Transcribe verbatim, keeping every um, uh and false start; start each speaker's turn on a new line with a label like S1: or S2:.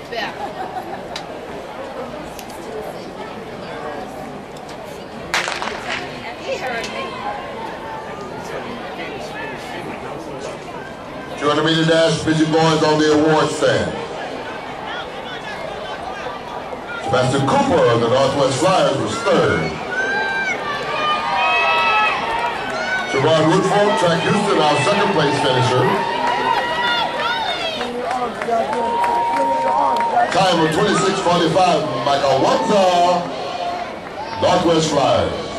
S1: back. He heard me.
S2: two hundred meter dash, Fidget Boys on the award stand. Master Cooper of the Northwest Flyers was third. Javon Woodfolk, Track Houston, our second place finisher. Time of twenty-six forty-five, Michael Wanza, Northwest Flyers.